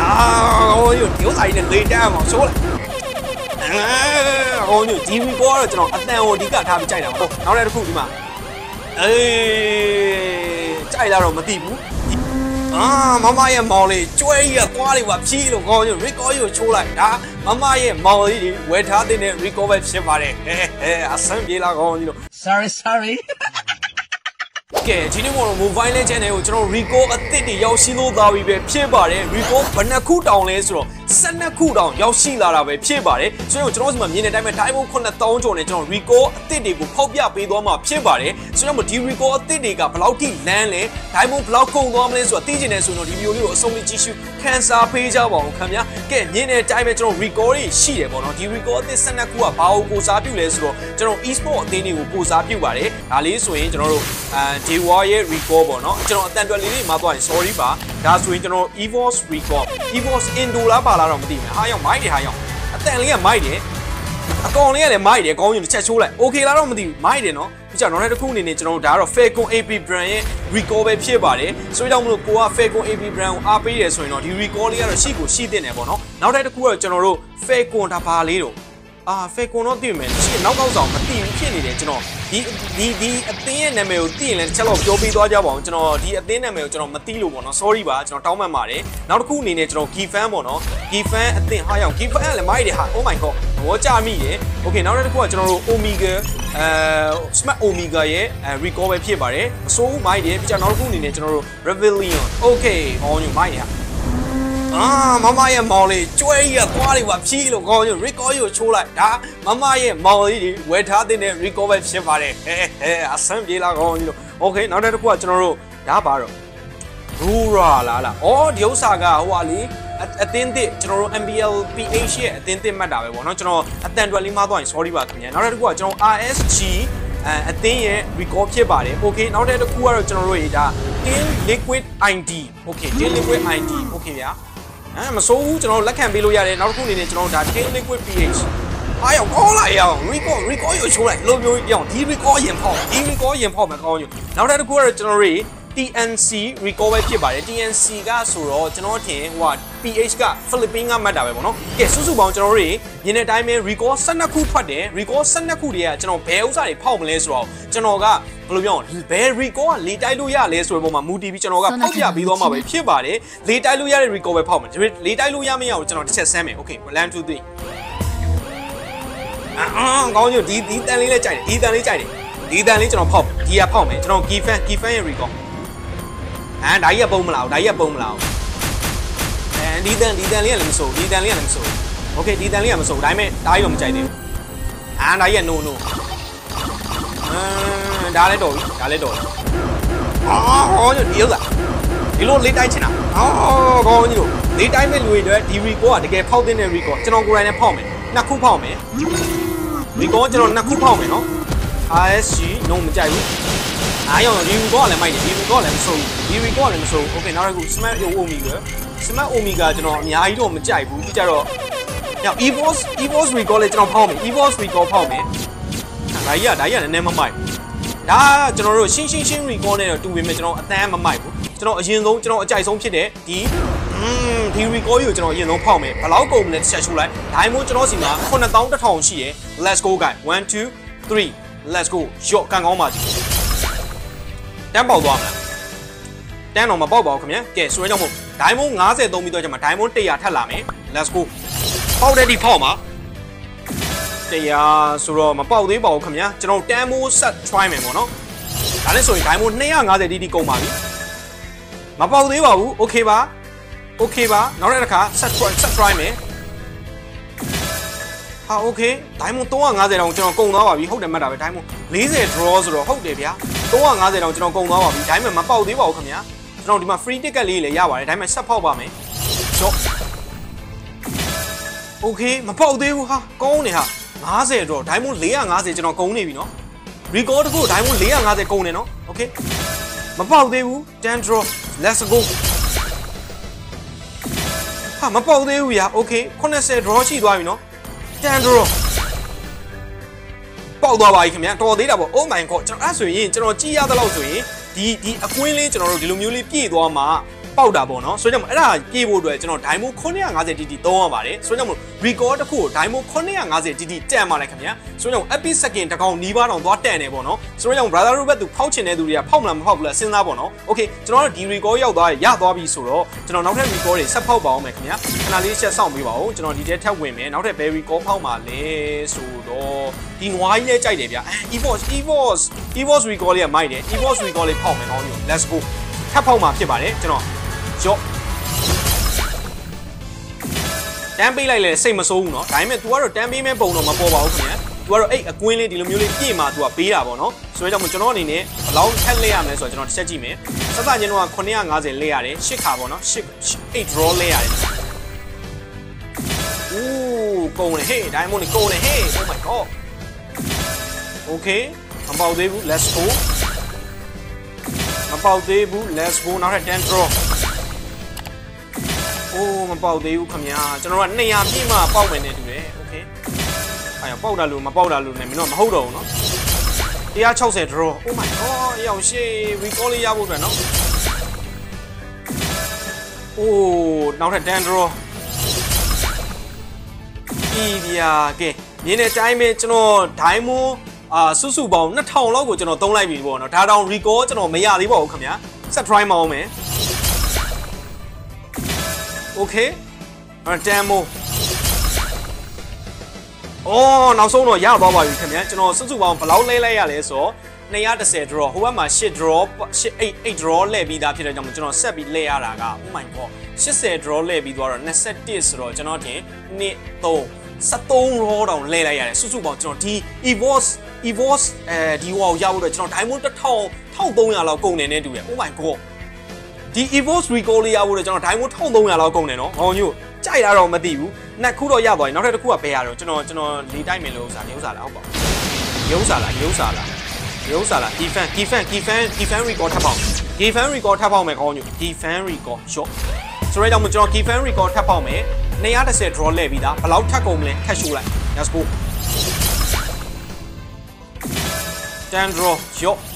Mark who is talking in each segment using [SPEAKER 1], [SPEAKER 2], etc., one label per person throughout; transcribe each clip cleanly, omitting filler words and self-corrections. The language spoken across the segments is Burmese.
[SPEAKER 1] 我要屌晒你雷單嘛，數啦。我要 TV 歌啦，ကျွန်တော်အတန်ကိုဒီကထားပြီးကြိုက်တာပါ။နောက်တစ်ခုဒီမှာကြိုက်လာတော့မသိဘူး။မမရဲ့မောင်လေးကျွဲကြီးကသွားလေးပါဖြီးလို့ကောင်း record ကိုချိုးလိုက်ဒါမမရဲ့မောင်လေးဝယ်ထားတဲ့ record ပဲဖြစ်ပါတယ်။အဆန်းပြေလာကောင်းကြီးလို့
[SPEAKER 2] sorry
[SPEAKER 1] ကဲဒီနေ့မို့ mobile legend ကိုကျွန်တော် record အသစ်တွေရောက်ရှိလို့သားပြီပဲဖြစ်ပါတယ် record ဘယ်နှခုတောင်လဲဆိုတော့12ခုတောင်ရောက်ရှိလာတာပဲဖြစ်ပါတယ်ဆိုတော့ကျွန်တော်ဒီမှာမြင်တဲ့အတိုင်းပဲ Diamond 9000ကျော်နဲ့ကျွန်တော် record အသစ်တွေကိုဖောက်ပြပေးသွားမှာဖြစ်ပါတယ်ဆိုတော့ဒီ record အသစ်တွေကဘယ်လောက်ထိလမ်းလဲ Diamond ဘယ်လောက်ကုန်သွားမလဲဆိုတာသိချင်တယ်ဆိုတော့ဒီ video လေးကိုအဆုံးထိကြည့်ရှုခန်းစားပေးကြပါဦးခင်ဗျာကဲမြင်တဲ့အတိုင်းပဲကျွန်တော် record တွေရှိတယ်ပေါ့နော်ဒီ record အသစ်12ခုကဘာကိုကိုစားပြုလဲဆိုတော့ကျွန်တော် e-sport အသင်းတွေကိုကိုစားပြုပါတယ်ဒါလေးဆိုရင်ကျွန်တော်တို့Dewa ရဲ့ record ပေါ့နော်ကျွန်တော်အတန်တွက်လေးတွေမှာသွားရင် sorry ပါဒါဆိုရင်ကျွန်တော် EVOS record EVOS Indo လားပါလားတော့မသိဘူးဟာရောက်မိုက်တယ်ဟာရောက်အတန်လေးကမိုက်တယ်အကောင်လေးကလည်းမိုက်တယ်ကောင်းရင်တစ်ချက်ချိုးလိုက် okay လားတော့မသိဘူးမိုက်တယ်နော်ပြီးကြတော့နောက်တစ်ခုအနေနဲ့ကျွန်တော်တို့ဒါကတော့ Falcon AP brand ရဲ့ record ပဲဖြစ်ပါတယ်ဆိုတော့မလို့ကိုက Falcon AP brand ကိုအားပေးတယ်ဆိုရင်တော့ဒီ record လေးကတော့ရှိကိုရှိတဲ့နယ်ပေါ့နော်နောက်တစ်ခုကတော့ကျွန်တော်တို့ Falcon ဒါပါလေးတော့Falcon တော့သိမယ်ရှင်းနောက်ကောက်ဆောင်မသိဘူးဖြစ်နေတယ်ကျွန်တော်ဒီအသင်းရဲ့နာမည်ကိုသိရင်လည်းတစ်ချက်တော့ပြောပြသွားကြပါအောင်ကျွန်တော်ဒီအသင်းနာမည်ကိုကျွန်တော်မသိလို့ပေါ့နော် sorry ပါကျွန်တော်တောင်းပန်ပါတယ်နောက်တစ်ခုအနေနဲ့ကျွန်တော် Key Fan ပေါ့နော် Key Fan အသင်းဟာရောက် Key Fan လည်းမိုက်တယ်ဟာ oh my god ဘောကြမိရယ် okay နောက်တစ်ခုကကျွန်တော်တို့ Omega Smart Omega ရဲ့ record ပဲဖြစ်ပါတယ်အစိုးမိုက်တယ်ပြီးကြနောက်တစ်ခုအနေနဲ့ကျွန်တော်တို့ Rebellion okay အော်ညမိုက်တယ်မမရဲ့မောင်လေးကျွဲကြီးကသွားလေးပါဖြီးလို့ကောင်း record ကိုချိုးလိုက်ဒါမမရဲ့မောင်လေးဝယ်ထားတဲ့ record ပဲဖြစ်ပါတယ်အဆန်းပြေလာကောင်းကြီးလို့ okay နောက်တစ်ခုကကျွန်တော်တို့ဒါပါတော့ Rura လားဒီဥစ္စာကဟိုဟာလေအသင်းသစ်ကျွန်တော်တို့ MPL PH ရဲ့အသင်းသစ်မှတ်တာပဲပေါ့နော်ကျွန်တော်အတန်တွက်လေးမှားသွားရင် sorry ပါခင်ဗျာနောက်တစ်ခုကကျွန်တော် RSG အသင်းရဲ့ record ဖြစ်ပါတယ် okay နောက်တစ်ခုကတော့ကျွန်တော်တို့ဒါ Team Liquid ID okay Team Liquid ID okay ဗျာမစိုးဘူးကျွန်တော်လက်ခံပေးလို့ရတယ်နောက်တစ်ခုအနေနဲ့ကျွန်တော်ဒါ Team Liquid PH အားရောက်ကောလာရအောင် record ကိုချိုးလိုက်လို့မျိုးရအောင်ဒီ record ရင်ဖောက်ဒီ record ရင်ဖောက်မှာကောင်းယူနောက်တစ်ခုကတော့ကျွန်တော်တို့ TNC record ပဲဖြစ်ပါတယ် TNC ကဆိုတော့ကျွန်တော်ထင်ဟို PH က Philippines ကမှတ်တာပဲပေါ့နော်ကဲစုစုပေါင်းကျွန်တော်တို့မြင်တဲ့အတိုင်းပဲ record 12ခုထွက်တယ် record 12ခုတည်းကကျွန်တော်ဘယ်ဥစ္စာတွေဖောက်မလဲဆိုတော့ကျွန်တော်ကဘယ်လိုပြောဘယ် record ကလေတိုက်လို့ရလဲဆိုတဲ့ပုံမှာမူတည်ပြီးကျွန်တော်ကဖောက်ပြပြီးသွားမှာပဲဖြစ်ပါတယ်လေတိုက်လို့ရတဲ့ record ပဲဖောက်မယ်လေတိုက်လို့ရမရအောင်ကျွန်တော်တစ်ချက်ဆမ်းမယ် okay 1 2 3ကောင်းကြီးဒီတန်လေးလည်းကြိုက်တယ်ဒီတန်လေးကြိုက်တယ်ဒီတန်လေးကျွန်တော်ဖောက်ဒီကဖောက်မယ်ကျွန်တော် key fanရဲ့ record ဒါကြီးကပုံမလားဒါကြီးကပုံမလားဒီတန်လေးကလည်းမစိုးဒီတန်လေးကလည်းမစိုး okay ဒီတန်လေးကမစိုးဒါပေမဲ့ဒါကြီးတော့မကြိုက်သေးဘူးဒါကြီးက no ဒါလည်းတော်ပြီဒါလည်းတော်ဟောဒီဥစ္စာဒီလိုလေးတိုက်ချင်တာကောင်းကြီးလို့လေးတိုက်မဲ့လူတွေအတွက်ဒီ record ကတကယ်ဖောက်တဲ့ record ကျွန်တော်ကိုယ်တိုင်နဲ့ဖောက်မယ်နှစ်ခုဖောက်မယ် record ကျွန်တော်နှစ်ခုဖောက်မယ်နော် RSG no မကြိုက်ဘူးအားရောဒီ record ကလည်းမိုက်တယ်ဒီ record လည်းမစိုးဒီ record လည်းမစိုး okay နောက်တစ်ခု Smart Omega ကျွန်တော်အများကြီးတော့မကြိုက်ဘူးပြီးကြတော့ည EVOS record လည်းကျွန်တော်ဖောက်မယ် EVOS record ဖောက်မယ်ဒါကြီးကနည်းနည်းမမိုက်ဒါကျွန်တော်တို့ရှင်း record နဲ့တော့တူပေမဲ့ကျွန်တော်အတန်းမမိုက်ဘူးကျွန်တော်အရင်ဆုံးကျွန်တော်အကြိုက်ဆုံးဖြစ်တဲ့ဒီ record ကိုကျွန်တော်အရင်ဆုံးဖောက်မယ်ဘယ်လောက်ကုန်မလဲတစ်ချက်ချိုးလိုက်ဒါမှမဟုတ်ကျွန်တော်စီမှာ9100ရှိရယ် let's go guys 1 2 3 let's go ရော့ကန်ကောင်းပါစီတန်းပေါက်သွားမလားတန်းတော့မပေါက်ပါဘူးခင်ဗျာကဲဆိုရကြောင့်မို့ diamond 50သုံးပြီးတော့ကျွန်တော် diamond 100ထပ်လာမယ် let's go ပေါက်တဲ့ဒီဖောက်မှာတရားဆိုတော့မပေါက်သေးပါဘူးခင်ဗျာကျွန်တော်တန်မိုးဆက် try မယ်ပေါ့နော်ဒါနဲ့ဆိုရင် diamond 250တီးကုန်ပါပြီမပေါက်သေးပါဘူး okay ပါနောက်တစ်ခါဆက် try မယ်ဟာ okay diamond 350တောင်ကျွန်တော်ကုန်သွားပါပြီဟုတ်တယ်မှတ်တာပဲ diamond 40 draw ဆိုတော့ဟုတ်တယ်ဗျာ350တောင်ကျွန်တော်ကုန်သွားပါပြီဒါပေမဲ့မပေါက်သေးပါဘူးခင်ဗျာကျွန်တော်ဒီမှာ free ticket လေးလည်းရပါတယ်ဒါပေမဲ့ဆက်ဖောက်ပါမယ်ရော့ okay မပေါက်သေးဘူးဟာကောင်းနေဟာ50တော့ diamond 450ကျွန်တော်ကုန်နေပြီနော် record တခု diamond 450ကုန်နေနော် okay မပေါက်သေးဘူး10 draw let's go ဟာမပေါက်သေးဘူးဗျာ okay 80 draw ရှိသွားပြီနော်10 draw ပေါက်သွားပါပြီခင်ဗျာတော်သေးတာပေါ့ oh my god ကျွန်တော်အဲ့ဆိုရင်ကျွန်တော်ကြည့်ရတဲ့လောက်ဆိုရင်ဒီအကွင်းလေးကျွန်တော်တို့ဒီလိုမျိုးလေးပြည့်သွားမှာပေါက်တာပေါ့နော်ဆိုတော့အဲ့ဒါပြေးဖို့အတွက်ကျွန်တော် Diamond 950 TT သုံးရပါတယ်ဆိုတော့ record တစ်ခုကို Diamond 950 TT တန်ပါတယ်ခင်ဗျာဆိုတော့ epic second တစ်ကောင်နီးပါးတောင်သွားတန်တယ်ပေါ့နော်ဆိုတော့ brother တို့ဘက်သူဖောက်ချင်တဲ့သူတွေကဖောက်မလားမဖောက်ဘူးလားစဉ်းစားပေါ့နော် okay ကျွန်တော်တို့ဒီ record ရောက်သွားရသွားပြီဆိုတော့ကျွန်တော်နောက်ထပ် record တွေဆက်ဖောက်ပါအောင်မယ်ခင်ဗျာခဏလေးချက်စောင့်ပေးပါဦးကျွန်တော်ဒီထဲထပ်ဝင်မယ်နောက်ထပ် berry record ဖောက်မှာလဲဆိုတော့ဒီနွားကြီးလေးကြိုက်တယ်ဗျာEVOS record လေးကမိုက်တယ် EVOS record လေးဖောက်မယ်ကောင်းပြီ let's go ထပ်ဖောက်မှာဖြစ်ပါတယ်ကျွန်တော်ရော့တန်းပေးလိုက်လဲစိတ်မစိုးဘူးเนาะဒါပေမဲ့ तू ကတော့တန်းပေးမဲ့ပုံတော့မပေါ်ပါဘူးခင်ဗျာ तू ကတော့အဲ့အကွင်းလေးဒီလိုမျိုးလေးပြည့်မှာ तू ကပေးတာပေါ့เนาะဆိုတော့ကျွန်တော်အနေနဲ့ဘယ်လောက်ထက်လဲရမလဲဆိုတော့ကျွန်တော်တစ်ချက်ကြည့်မယ်စသချင်းတော့950လဲရတယ်8ခါပေါ့เนาะ8 draw လဲရတယ်အိုးကုန်လေဟေး diamond နေကုန်လေဟေး oh my god okay မပေါက်သေးဘူး let's go မပေါက်သေးဘူး let's go နောက်ထပ်10 draw အိုးမပေါက်သေးဘူးခင်ဗျာကျွန်တော်က200ပြည့်မှပေါက်မယ်နေတူတယ် okay အဲ့ပေါက်တာလို့မပေါက်တာလို့လည်းမင်းတို့မဟုတ်တော့ဘူးเนาะ160 draw oh my god ရောက်ရှေ့ recall လေးရဖို့အတွက်เนาะအိုးနောက်ထပ်10 draw ဒီဗျာကဲမြင်းတဲ့တိုင်းပဲကျွန်တော် diamond စုစုပေါင်း2000လောက်ကိုကျွန်တော်သုံးလိုက်ပြီပေါ့နော်ဒါတောင် recall ကျွန်တော်မရသေးပါဘူးခင်ဗျာဆက် try မအောင်မယ် okay demo အော်နောက်ဆုံးတော့ရသွားပါပြီခင်ဗျာကျွန်တော်စုစုပေါင်းဘယ်လောက်လဲလိုက်ရလဲဆိုတော့210 draw ဟိုဘက်မှာ8 draw 8 draw လဲပြီးသားဖြစ်တဲ့ကြောင့်ကျွန်တော်ဆက်ပြီးလဲရတာက oh my god 80 draw လဲပြီးသွားတော့21ဆိုတော့ကျွန်တော်တင်2 3 73 raw တောင်လဲလိုက်ရတယ်စုစုပေါင်းကျွန်တော်ဒီ EVOS ဒီဟိုရဖို့တော့ကျွန်တော် diamond 1300လောက်ကုန်တယ်နဲ့တူတယ် oh my god ဒီ EVOS recall လေးရဖို့တော့ကျွန်တော် diamond 1300လောက်ကုန်တယ်နော်ဟောညို့ကြိုက်တာတော့မသိဘူးနှစ်ခုတော့ရသွားပြီနောက်ထပ်တစ်ခုကဘယ်ရတော့ကျွန်တော်လေးတိုက်မယ်လို့ဥစားနေဥစားလားဟုတ်ပါရုပ်စားလားdefense record ထပ်ပေါက် defense record ထပ်ပေါက်မယ်ခေါင်းညို့ defense record shot ဆိုတော့ကျွန်တော် defense record ထပ်ပေါက်မယ်210 draw လဲပြီးသားဘယ်လောက်ထပ်ကုန်မလဲထပ်ရှိုးလိုက် let's go 10 draw ရော့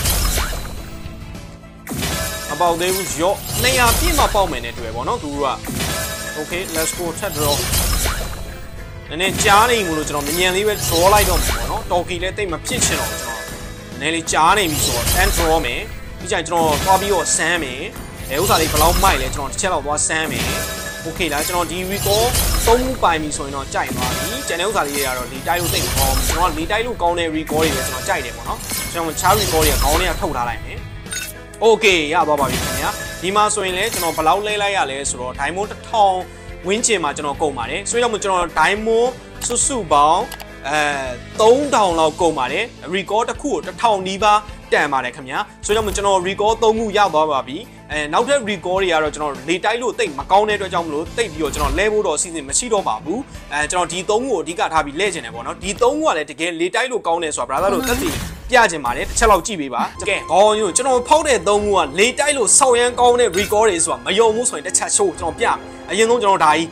[SPEAKER 1] အပေါက်သေးဘူးရော့200ပြည့်မှပေါက်မယ်နဲ့တွေ့ပေါ့နော်သူတို့က okay let's go ထပ် draw နည်းနည်းကြားနေမှုလို့ကျွန်တော်မြန်လေးပဲ draw လိုက်တော့မယ်ပေါ့နော်တော်ကီလည်းတိတ်မဖြစ်ချင်တော့ကျွန်တော်နည်းနည်းလေးကြားနေပြီဆိုတော့ 10 draw မယ်ပြီးကြရင်ကျွန်တော်သွားပြီးတော့ဆန်းမယ်ဥစ္စာလေးဘယ်လောက်မိုက်လဲကျွန်တော်တစ်ချက်လောက်သွားဆန်းမယ်โอเคလားကျွန်တော်ဒီ recall 3ခုပိုင်ပြီဆိုရင်တော့ကြိုက်သွားပြီကျန်တဲ့ဥစ္စာလေးတွေကတော့ဒီတိုက်လို့သိမကောင်းဘူးကျွန်တော်ကဒီတိုက်လို့ကောင်းတဲ့ recall တွေပဲကျွန်တော်ကြိုက်တယ်ပေါ့နော်ကျွန်တော်ချား recall တွေကခေါင်းလေးကထုတ်ထားလိုက်မယ်โอเคရသွားပါပြီခင်ဗျာဒီမှာဆိုရင်လည်းကျွန်တော်ဘယ်လောက်လဲလိုက်ရလဲဆိုတော့ diamond 1000ဝင်းကျင်မှာကျွန်တော်ကုန်ပါတယ်ဆိုတော့ကျွန်တော် diamond စုပေါင်း3000လောက်ကုန်ပါတယ် recall တစ်ခုကို1000နီးပါးတန်ပါတယ်ခင်ဗျာဆိုတော့ကျွန်တော် recall 3ခုရသွားပါပြီနောက်ထပ် recall တွေကတော့ကျွန်တော်လေတိုက်လို့တိတ်မကောင်းတဲ့အတွက်ကြောင့်မလို့တိတ်ပြီးတော့ကျွန်တော်လဲဖို့တော့အစီအစဉ်မရှိတော့ပါဘူးကျွန်တော်ဒီ3ခုကိုအဓိကထားပြီးလဲကျင်တယ်ပေါ့နော်ဒီ3ခုကလည်းတကယ်လေတိုက်လို့ကောင်းတယ်ဆိုတာ brother တို့သက်သေပြကျင်ပါတယ်တစ်ချက်လောက်ကြည့်ပေးပါကဲခေါင်းညို့ကျွန်တော်ဖောက်တဲ့3ခုကလေတိုက်လို့ဆောက်ရမ်းကောင်းတဲ့ recall တွေဆိုတာမယုံဘူးဆိုရင်တစ်ချက် show ကျွန်တော်ပြအရင်ဆုံးကျွန်တော်ဒါကြီး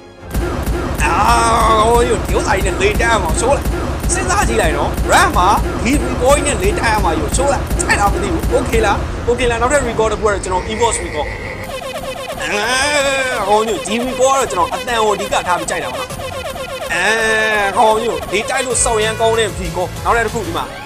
[SPEAKER 1] ညို့ဒီဥစ္စာကြီးနဲ့လေတိုက်အောင် show လိုက်စဉ်းစားကြည့်လိုက်နော် RAM မှာဒီ recall နဲ့လေတိုက်အောင်ယူ show လိုက်အဲ့ဒါမသိဘူး okay လားနောက်ထပ် recall တစ်ခုကတော့ကျွန်တော် EVOS recall ဟောညို့ဒီ recall ကတော့ကျွန်တော်အတန်ကိုအဓိကထားပြီးကြိုက်တာပါနော်ဟောညို့ဒီတိုက်လို့စောက်ရမ်းကောင်းတဲ့ recall နောက်တစ်ခုဒီမှာ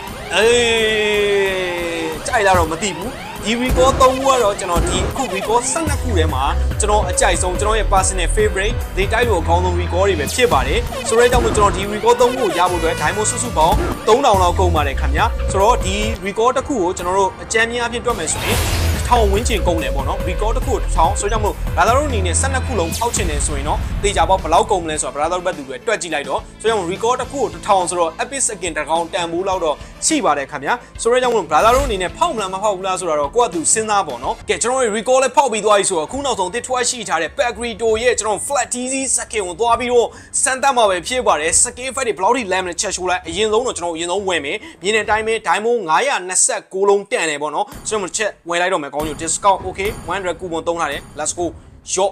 [SPEAKER 1] ကြိုက်လာတော့မသိဘူးဒီ recall 3ခုကတော့ကျွန်တော်ဒီအခု recall 12ခုထဲမှာကျွန်တော်အကြိုက်ဆုံးကျွန်တော်ရဲ့ personal favorite ဒီတိုက်လို့အကောင်းဆုံး recall တွေပဲဖြစ်ပါတယ်ဆိုတော့ကြောင့်မို့ကျွန်တော်ဒီ recall 3ခုကိုရဖို့အတွက် diamond စုစုပေါင်း3000လောက်ကုန်ပါတယ်ခင်ဗျာဆိုတော့ဒီ recall တစ်ခုကိုကျွန်တော်တို့အကြမ်းများအဖြစ်တွက်မယ်ဆိုရင်1000ဝင်းချင်ကုန်တယ်ပေါ့နော် recall တစ်ခု1000ဆိုကြောင့်မို့ဘာသာတို့အနေနဲ့12ခုလုံးဖောက်ချင်တယ်ဆိုရင်တော့တေချာပေါက်ဘယ်လောက်ကုန်မလဲဆိုတာဘာသာတို့ဘက်သူတွေတွက်ကြည့်လိုက်တော့ဆိုကြောင့် recall တစ်ခုကို1000ဆိုတော့ epic second တစ်ကောင်တန်ဖိုးလောက်တော့ရှိပါတယ်ခင်ဗျာဆိုတော့ကြောင့်မို့ဘာသာတို့အနေနဲ့ဖောက်မလားမဖောက်ဘူးလားဆိုတော့ကိုယ့်အတူစဉ်းစားပေါ့နော်ကဲကျွန်တော်တို့ recall လေးဖောက်ပြီးသွားပြီဆိုတော့အခုနောက်ဆုံးတစ်ထွားရှိထားတဲ့ Packrito ရဲ့ကျွန်တော် flat easy second ကိုသွားပြီးတော့စမ်းသပ်မှာပဲဖြစ်ပါတယ် scale effect တွေဘယ်လောက်ထိ land နဲ့ချက်ရှိုးလိုက်အရင်ဆုံးတော့ကျွန်တော်အရင်ဆုံးဝင်မယ်မြင်တဲ့အတိုင်းပဲ diamond 929လုံးတန်တယ်ပေါ့နော်ဆိုတော့ချက်ဝယ်လိုက်တော့မယ်ကောင်းညို့ discount okay 100 coupon သုံးထားတယ် let's go shot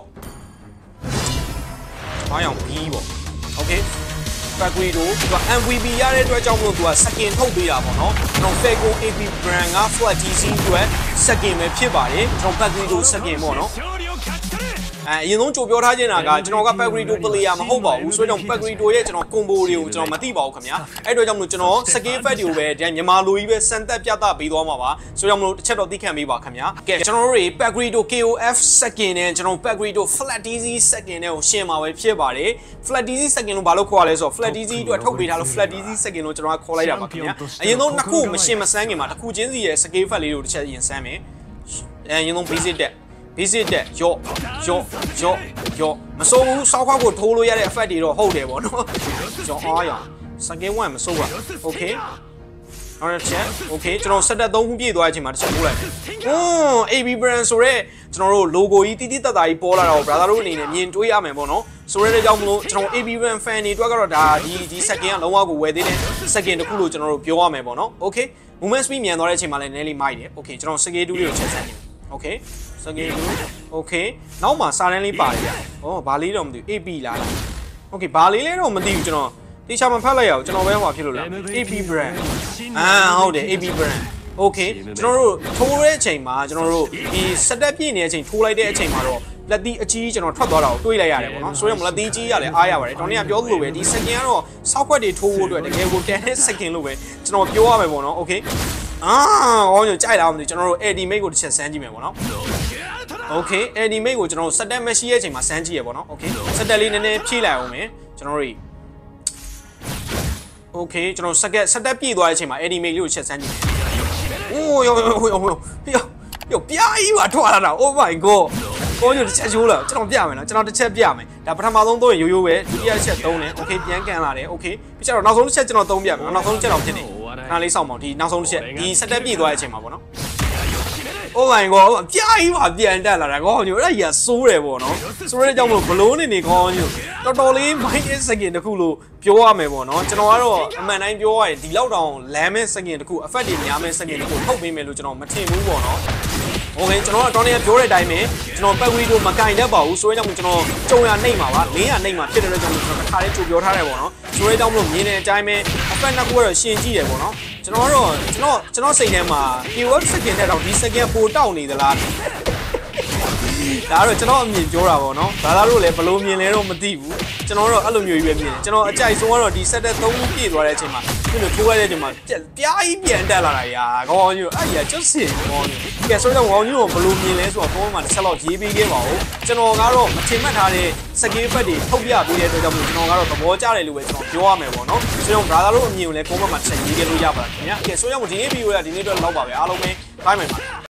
[SPEAKER 1] အားရောင်ပြီးပေါ့ okay Packrito သူက MVP ရတဲ့အတွက်ကြောင့်မို့သူက second ထုတ်ပေးတာပေါ့နော်ကျွန်တော် Fago AP brand က flat easy အတွက် second ပဲဖြစ်ပါတယ်ကျွန်တော် Pagrito second ပေါ့နော်အရင်ဆုံးကြိုပြောထားခြင်းတာကကျွန်တော်က Pagrito player မဟုတ်ပါဘူးဆိုတော့ Pagrito ရဲ့ကျွန်တော် combo တွေကိုကျွန်တော်မသိပါဘူးခင်ဗျာအဲ့တော့ကြောင့်မလို့ကျွန်တော် second effect တွေကိုပဲဒီမြန်မာလိုကြီးပဲစံသက်ပြသပေးသွားမှာပါဆိုတော့မလို့တစ်ချက်တော့သိခံပေးပါခင်ဗျာကဲကျွန်တော်တို့တွေ Pagrito KOF second နဲ့ကျွန်တော် Pagrito Flat Dizzy second နဲ့ကိုရှင်းမှာပဲဖြစ်ပါတယ် Flat Dizzy second လို့ဘာလို့ခေါ်ရလဲဆိုတော့ Flat Dizzy အတွက်ထုတ်ပေးထားလို့ Flat Dizzy second လို့ကျွန်တော်ကခေါ်လိုက်တာပါခင်ဗျာအရင်ဆုံးနှစ်ခုမရှင်းမစမ်းခင်မှာတစ်ခုချင်းစီရဲ့ second effect လေးတွေကိုတစ်ချက်ရင်စမ်းမယ်အရင်ဆုံး basic တက်ရော့မစိုးဘူးစောက်ခွက်ကိုထိုးလို့ရတဲ့ effect တွေတော့ဟုတ်တယ်ပေါ့နော်ရောအားရ second one မစိုးဘူး okay နောက်တစ်ချက် okay ကျွန်တော်ဆက်တက်3ခုပြည့်သွားတဲ့အချိန်မှာတစ်ချက်ထိုးလိုက်AB brand ဆိုရဲကျွန်တော်တို့ logo ကြီးတိတိတတ်တာကြီးပေါ်လာတာကို brother တို့အနေနဲ့မြင်တွေ့ရမယ်ပေါ့နော်ဆိုရဲတဲ့ကြောင့်မလို့ကျွန်တော် AB brand fan တွေအတွက်ကတော့ဒါဒီ second ကလုံးဝကိုဝယ်သေးတယ် second တစ်ခုလို့ကျွန်တော်တို့ပြောရမယ်ပေါ့နော် okay movement speed မြန်သွားတဲ့အချိန်မှာလည်းနည်းလေးမိုက်တယ် okay ကျွန်တော် second 2လေးကိုချက်စမ်းနေ okay second 2 okay နောက်မှာစာတန်းလေးပါတယ်ဗျဘာလေးတော့မသိဘူး AP လား okay ဘာလေးလဲတော့မသိဘူးကျွန်တော်တေချာမဖတ်လိုက်ရအောင်ကျွန်တော်ပဲဟောဖြစ်လို့လား AP brand ဟုတ်တယ် AP brand okay ကျွန်တော်တို့ထိုးတဲ့အချိန်မှာကျွန်တော်တို့ဒီစက်တက်ပြည့်နေတဲ့အချိန်ထိုးလိုက်တဲ့အချိန်မှာတော့လက်သီးအကြီးကျွန်တော်ထွက်သွားတာကိုတွေးလိုက်ရတယ်ပေါ့နော်ဆိုတော့လက်သီးကြီးရလဲအားရပါတယ်တော်နေကပြောသလိုပဲဒီ second ကတော့စောက်ခွက်တွေထိုးဖို့အတွက်တကယ်ကိုတန်တဲ့ second လို့ပဲကျွန်တော်ပြောရမယ်ပေါ့နော် okay ဟောညကြိုက်လားမသိကျွန်တော်တို့ Ultimate ကိုတစ်ချက်စမ်းကြည့်မယ်ပေါ့နော် okay Ultimate ကိုကျွန်တော်တို့စက်တက်မရှိတဲ့အချိန်မှာစမ်းကြည့်ရပေါ့နော် okay စက်တက်လေးနည်းနည်းဖြည့်လိုက်အောင်မယ်ကျွန်တော်တို့ okay ကျွန်တော်စက်တက်ပြည့်သွားတဲ့အချိန်မှာ Ultimate လေးကိုချက်စမ်းကြည့်မယ်ယောပြားကြီးပါထွက်လာတာ oh my god ကိုညတစ်ချက်ချိုးလာကျွန်တော်ပြမယ်နော်ကျွန်တော်တစ်ချက်ပြမယ်ဒါပထမဆုံးသုံးရင်ရိုးပဲဒုတိယတစ်ချက်သုံးတယ် okay ပြန်ကန်လာတယ် okay ပြီးတော့နောက်ဆုံးတစ်ချက်ကျွန်တော်သုံးပြမယ်နောက်ဆုံးတစ်ချက်တော့ဖြစ်နေခဏလေးစောင့်ပါဦးဒီနောက်ဆုံးတစ်ချက်ဒီစက်တက်ပြည့်သွားတဲ့အချိန်မှာပေါ့နော် oh my god ပြားကြီးပါပြန်တက်လာတာကောညအဲ့ဒါကြီးစိုးတယ်ပေါ့နော်ဆိုတဲ့ကြောင့်မလို့ဘလုံးနေကောညတော်တော်လေး minus second တခုလို့ပြောရမယ်ပေါ့နော်ကျွန်တော်ကတော့အမှန်တိုင်းပြောရရင်ဒီလောက်တောင်လမ်းမဲ့ second တခု effect တွေများမဲ့ second တခုထုတ်ပေးမယ်လို့ကျွန်တော်မထင်ဘူးပေါ့နော်okay ကျွန်တော်ကတော်နေပြောတဲ့အတိုင်းပဲကျွန်တော် Pagrito မကင်တတ်ပါဘူးဆိုတဲ့ကြောင့်ကျွန်တော်ကြုံရနှိမ့်မှာပါ400နှိမ့်မှာဖြစ်တဲ့အတွက်ကျွန်တော်တစ်ခါလေးကြိုပြောထားတယ်ပေါ့နော်ဆိုတဲ့ကြောင့်မလို့မြင်တဲ့အတိုင်းပဲ effect နှစ်ခုကတော့ရှင်းကြည့်တယ်ပေါ့နော်ကျွန်တော်စိတ်ထဲမှာ keyword second နဲ့တော့ဒီ second ပိုတောက်နေသလားဒါတော့ကျွန်တော်အမြင်ပြောတာပေါ့နော်ဒါသားတို့လည်းဘလို့မြင်လဲတော့မသိဘူးကျွန်တော်တော့အဲ့လိုမျိုးကြီးပဲမြင်တယ်ကျွန်တော်အကြိုက်ဆုံးကတော့ဒီ set 3ခုပြည့်သွားတဲ့အချိန်မှာသူတို့ထိုးရတဲ့အချိန်မှာပြားကြီးပြန်တက်လာတာရာကောင်းကြီးအဲ့ကြီးကျွတ်စင်ကောင်းကြီးကဲဆိုတော့ကောင်းကြီးကိုဘလို့မြင်လဲဆိုတော့ပုံမှန်တစ်ချက်လောက်ရေးပေးခဲ့ပါဦးကျွန်တော်ကတော့မထင်မှတ်ထားတဲ့ second effect တွေထုတ်ပြပေးတဲ့အတွက်ကြောင့်ကျွန်တော်ကတော့သဘောကျတယ်လို့ပဲကျွန်တော်ပြောရမယ်ပေါ့နော်ဆိုတော့ brother တို့အမြင်ကိုလည်းပုံမှန်မှာတစ်ချက်ရေးခဲ့လို့ရပါတယ်ခင်ဗျာကဲဆိုတော့ဒီနေ့ဗီဒီယိုကဒီနေ့တော့လောက်ပါပဲအားလုံးပဲ bye bye